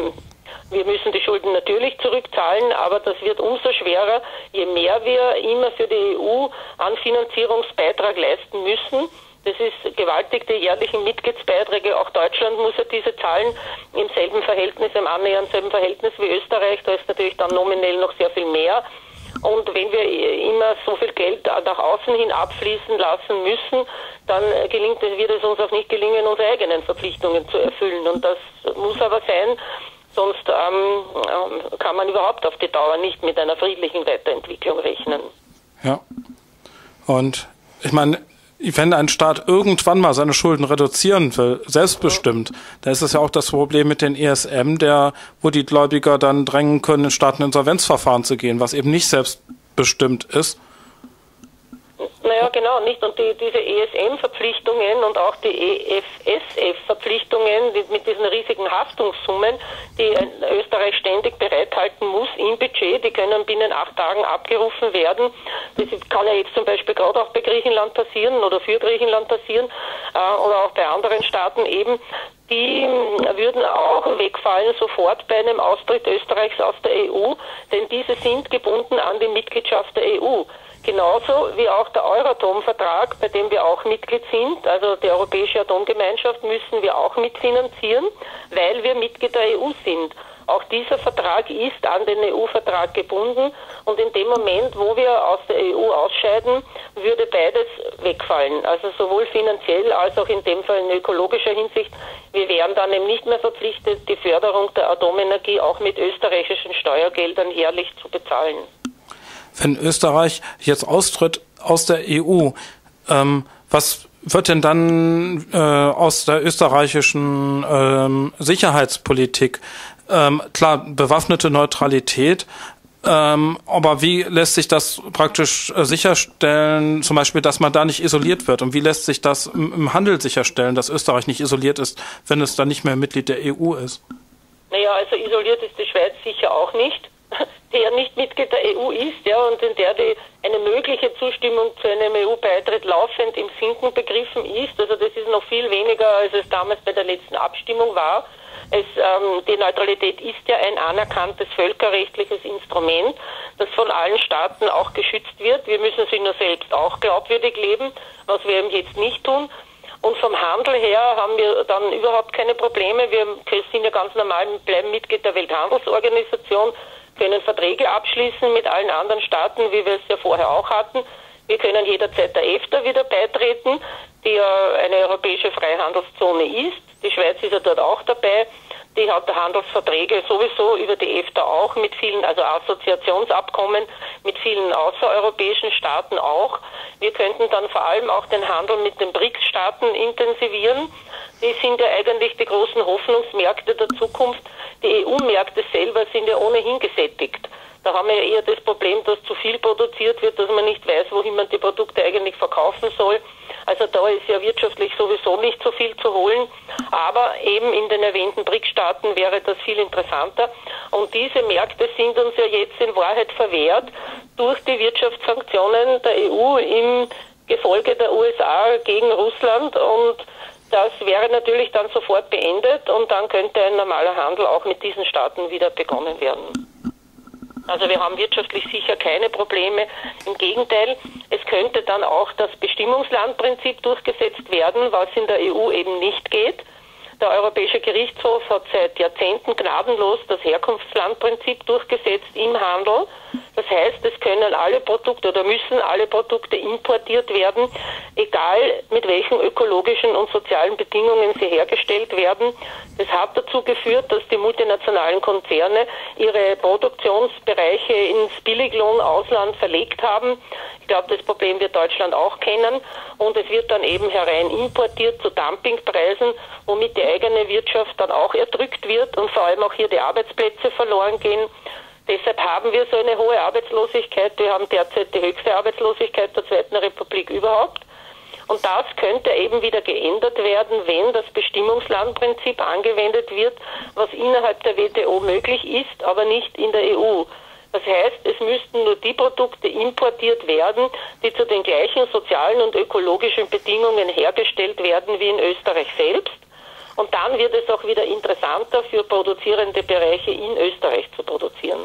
Wir müssen die Schulden natürlich zurückzahlen, aber das wird umso schwerer, je mehr wir immer für die EU an Finanzierungsbeitrag leisten müssen. Das ist gewaltig, die jährlichen Mitgliedsbeiträge. Auch Deutschland muss ja diese zahlen im selben Verhältnis, im annähernd selben Verhältnis wie Österreich. Da ist natürlich dann nominell noch sehr viel mehr. Und wenn wir immer so viel Geld nach außen hin abfließen lassen müssen, dann wird es uns auch nicht gelingen, unsere eigenen Verpflichtungen zu erfüllen. Und das muss aber sein, sonst kann man überhaupt auf die Dauer nicht mit einer friedlichen Weiterentwicklung rechnen. Ja. Und ich meine, wenn ein Staat irgendwann mal seine Schulden reduzieren will, selbstbestimmt, da ist es ja auch das Problem mit den ESM, wo die Gläubiger dann drängen können, in Staateninsolvenzverfahren zu gehen, was eben nicht selbstbestimmt ist. Naja, genau, nicht. Und diese ESM-Verpflichtungen und auch die EFSF-Verpflichtungen mit diesen riesigen Haftungssummen, die Österreich ständig bereithalten muss im Budget, die können binnen 8 Tagen abgerufen werden. Das kann ja jetzt zum Beispiel gerade auch bei Griechenland passieren oder für Griechenland passieren oder auch bei anderen Staaten eben. Die würden auch wegfallen sofort bei einem Austritt Österreichs aus der EU, denn diese sind gebunden an die Mitgliedschaft der EU. Genauso wie auch der Euratom-Vertrag, bei dem wir auch Mitglied sind, also die Europäische Atomgemeinschaft, müssen wir auch mitfinanzieren, weil wir Mitglied der EU sind. Auch dieser Vertrag ist an den EU-Vertrag gebunden und in dem Moment, wo wir aus der EU ausscheiden, würde beides wegfallen. Also sowohl finanziell als auch in dem Fall in ökologischer Hinsicht. Wir wären dann eben nicht mehr verpflichtet, die Förderung der Atomenergie auch mit österreichischen Steuergeldern jährlich zu bezahlen. Wenn Österreich jetzt austritt aus der EU, was wird denn dann aus der österreichischen Sicherheitspolitik? Klar, bewaffnete Neutralität, aber wie lässt sich das praktisch sicherstellen, zum Beispiel, dass man da nicht isoliert wird? Und wie lässt sich das im Handel sicherstellen, dass Österreich nicht isoliert ist, wenn es dann nicht mehr Mitglied der EU ist? Naja, also isoliert ist die Schweiz sicher auch nicht, die ja nicht Mitglied der EU ist, ja, und in der eine mögliche Zustimmung zu einem EU-Beitritt laufend im Sinken begriffen ist. Also das ist noch viel weniger, als es damals bei der letzten Abstimmung war. Die Neutralität ist ja ein anerkanntes völkerrechtliches Instrument, das von allen Staaten auch geschützt wird. Wir müssen sie nur selbst auch glaubwürdig leben, was wir eben jetzt nicht tun. Und vom Handel her haben wir dann überhaupt keine Probleme. Wir sind ja ganz normal, bleiben Mitglied der Welthandelsorganisation, können Verträge abschließen mit allen anderen Staaten, wie wir es ja vorher auch hatten. Wir können jederzeit der EFTA wieder beitreten, die ja eine europäische Freihandelszone ist. Die Schweiz ist ja dort auch dabei. Die hat Handelsverträge sowieso über die EFTA auch mit vielen, also Assoziationsabkommen mit vielen außereuropäischen Staaten auch. Wir könnten dann vor allem auch den Handel mit den BRICS-Staaten intensivieren. Die sind ja eigentlich die großen Hoffnungsmärkte der Zukunft. Die EU-Märkte selber sind ja ohnehin gesättigt. Da haben wir ja eher das Problem, dass zu viel produziert wird, dass man nicht weiß, wohin man die Produkte eigentlich verkaufen soll. Also da ist ja wirtschaftlich sowieso nicht so viel zu holen. Aber eben in den erwähnten BRICS-Staaten wäre das viel interessanter. Und diese Märkte sind uns ja jetzt in Wahrheit verwehrt durch die Wirtschaftssanktionen der EU im Gefolge der USA gegen Russland. Und das wäre natürlich dann sofort beendet und dann könnte ein normaler Handel auch mit diesen Staaten wieder begonnen werden. Also wir haben wirtschaftlich sicher keine Probleme. Im Gegenteil, es könnte dann auch das Bestimmungslandprinzip durchgesetzt werden, was in der EU eben nicht geht. Der Europäische Gerichtshof hat seit Jahrzehnten gnadenlos das Herkunftslandprinzip durchgesetzt im Handel. Das heißt, es können alle Produkte oder müssen alle Produkte importiert werden, egal mit welchen ökologischen und sozialen Bedingungen sie hergestellt werden. Das hat dazu geführt, dass die multinationalen Konzerne ihre Produktionsbereiche ins Billiglohn-Ausland verlegt haben. Ich glaube, das Problem wird Deutschland auch kennen. Und es wird dann eben herein importiert zu Dumpingpreisen, womit die eigene Wirtschaft dann auch erdrückt wird und vor allem auch hier die Arbeitsplätze verloren gehen. Deshalb haben wir so eine hohe Arbeitslosigkeit. Wir haben derzeit die höchste Arbeitslosigkeit der Zweiten Republik überhaupt. Und das könnte eben wieder geändert werden, wenn das Bestimmungslandprinzip angewendet wird, was innerhalb der WTO möglich ist, aber nicht in der EU. Das heißt, es müssten nur die Produkte importiert werden, die zu den gleichen sozialen und ökologischen Bedingungen hergestellt werden wie in Österreich selbst. Und dann wird es auch wieder interessanter für produzierende Bereiche in Österreich zu produzieren.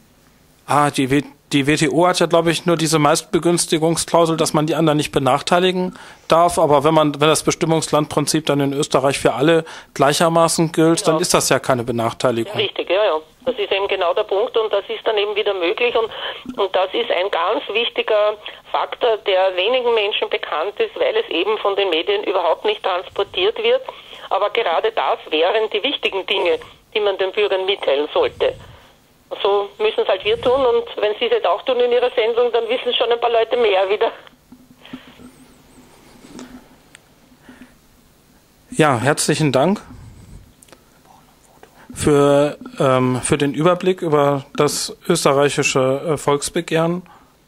Die WTO hat ja, glaube ich, nur diese Meistbegünstigungsklausel, dass man die anderen nicht benachteiligen darf. Aber wenn das Bestimmungslandprinzip dann in Österreich für alle gleichermaßen gilt, dann ist das ja keine Benachteiligung. Ja, richtig, ja. Das ist eben genau der Punkt und das ist dann eben wieder möglich und das ist ein ganz wichtiger Faktor, der wenigen Menschen bekannt ist, weil es eben von den Medien überhaupt nicht transportiert wird. Aber gerade das wären die wichtigen Dinge, die man den Bürgern mitteilen sollte. So müssen es halt wir tun und wenn Sie es jetzt auch tun in Ihrer Sendung, dann wissen schon ein paar Leute mehr wieder. Ja, herzlichen Dank für den Überblick über das österreichische Volksbegehren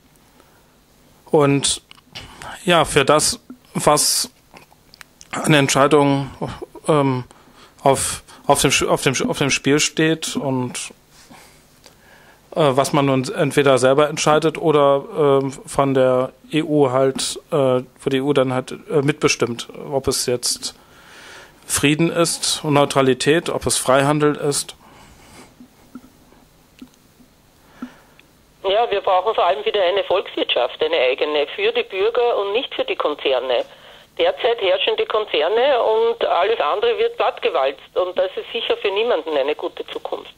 und ja, für das, was an Entscheidungen auf dem Spiel steht und was man nun entweder selber entscheidet oder von der EU halt, wo die EU dann halt mitbestimmt, ob es jetzt Frieden ist und Neutralität, ob es Freihandel ist. Ja, wir brauchen vor allem wieder eine Volkswirtschaft, eine eigene, für die Bürger und nicht für die Konzerne. Derzeit herrschen die Konzerne und alles andere wird plattgewalzt und das ist sicher für niemanden eine gute Zukunft.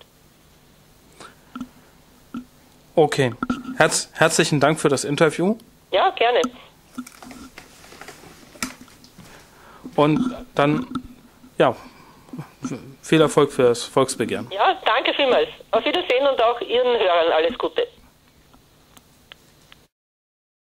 Okay, herzlichen Dank für das Interview. Ja, gerne. Und dann, ja, viel Erfolg für das Volksbegehren. Ja, danke vielmals. Auf Wiedersehen und auch Ihren Hörern alles Gute.